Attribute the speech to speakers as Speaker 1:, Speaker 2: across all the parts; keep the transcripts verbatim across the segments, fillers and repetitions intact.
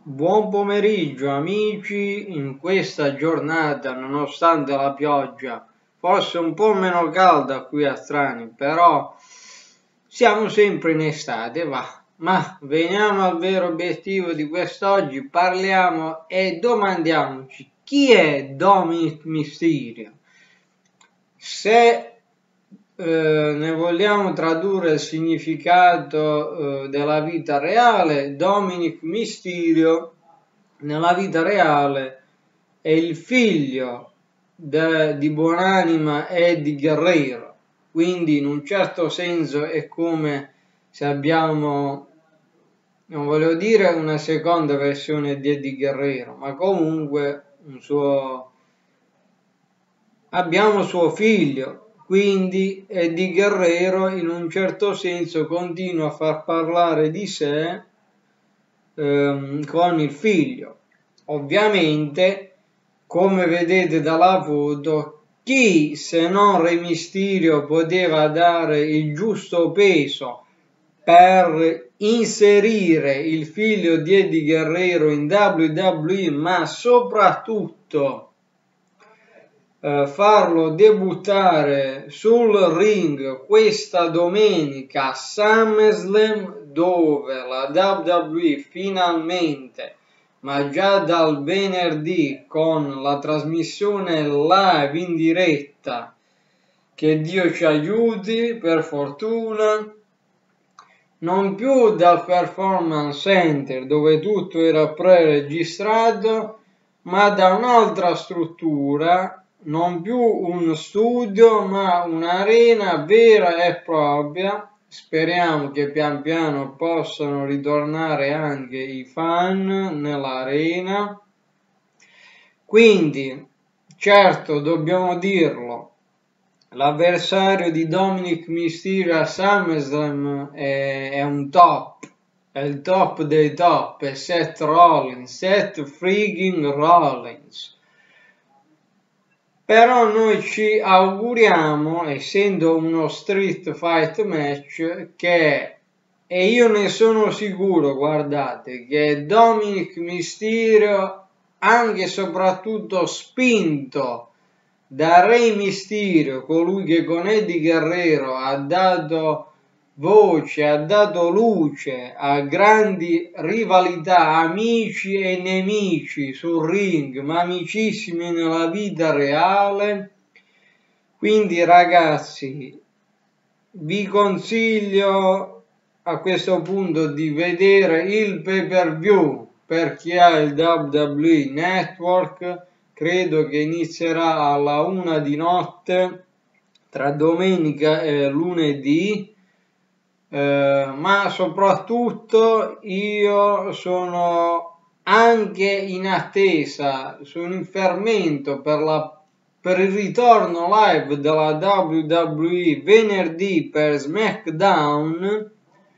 Speaker 1: Buon pomeriggio amici, in questa giornata, nonostante la pioggia, forse un po' meno calda qui a Trani, però siamo sempre in estate, va. Ma veniamo al vero obiettivo di quest'oggi, parliamo e domandiamoci chi è Dominic Mysterio. Se eh, ne vogliamo tradurre il significato eh, della vita reale, Dominic Mysterio nella vita reale è il figlio de, di buonanima Eddie Guerrero, quindi in un certo senso è come se abbiamo, non volevo dire una seconda versione di Eddie Guerrero, ma comunque un suo, abbiamo suo figlio. Quindi Eddie Guerrero in un certo senso continua a far parlare di sé ehm, con il figlio. Ovviamente, come vedete dalla foto, chi se non Re Mysterio poteva dare il giusto peso per inserire il figlio di Eddie Guerrero in W W E, ma soprattutto farlo debuttare sul ring questa domenica a SummerSlam, dove la W W E finalmente, ma già dal venerdì con la trasmissione live in diretta, che Dio ci aiuti per fortuna, non più dal Performance Center dove tutto era pre-registrato, ma da un'altra struttura, non più un studio ma un'arena vera e propria. Speriamo che pian piano possano ritornare anche i fan nell'arena. Quindi, certo, dobbiamo dirlo, l'avversario di Dominic Mysterio a SummerSlam è, è un top, è il top dei top, è Seth Rollins, Seth freaking Rollins. Però noi ci auguriamo, essendo uno street fight match, che, e io ne sono sicuro, guardate, che Dominic Mysterio, anche e soprattutto spinto da Re Mysterio, colui che con Eddie Guerrero ha dato voce, ha dato luce a grandi rivalità, amici e nemici sul ring, ma amicissimi nella vita reale. Quindi ragazzi, vi consiglio a questo punto di vedere il pay per view per chi ha il W W E Network. Credo che inizierà alla una di notte tra domenica e lunedì. Eh, ma soprattutto io sono anche in attesa, sono in fermento per, la, per il ritorno live della W W E venerdì per SmackDown,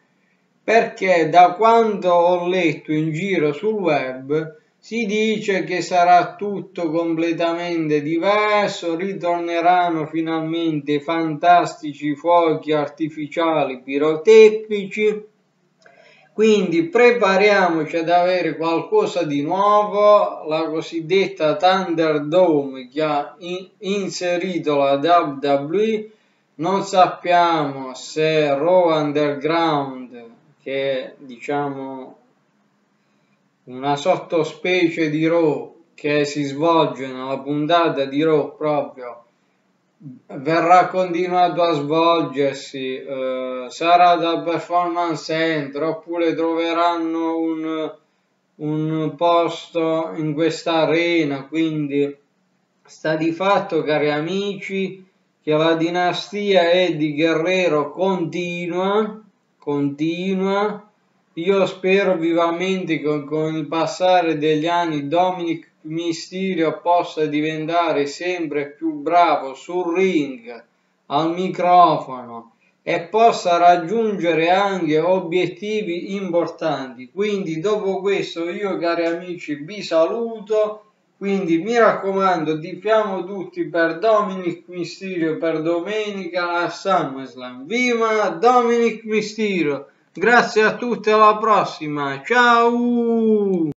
Speaker 1: perché da quanto ho letto in giro sul web si dice che sarà tutto completamente diverso, ritorneranno finalmente i fantastici fuochi artificiali pirotecnici, quindi prepariamoci ad avere qualcosa di nuovo. La cosiddetta Thunderdome che ha in- inserito la W W E, non sappiamo se Raw Underground, che è diciamo una sottospecie di Raw che si svolge nella puntata di Raw proprio, verrà continuato a svolgersi, eh, sarà dal Performance Center oppure troveranno un, un posto in questa arena. Quindi sta di fatto, cari amici, che la dinastia Eddie Guerrero continua, continua. Io spero vivamente che con il passare degli anni Dominic Mysterio possa diventare sempre più bravo sul ring, al microfono, e possa raggiungere anche obiettivi importanti. Quindi dopo questo io, cari amici, vi saluto. Quindi mi raccomando, tifiamo tutti per Dominic Mysterio per domenica a SummerSlam. Viva Dominic Mysterio! Grazie a tutti, alla prossima, ciao!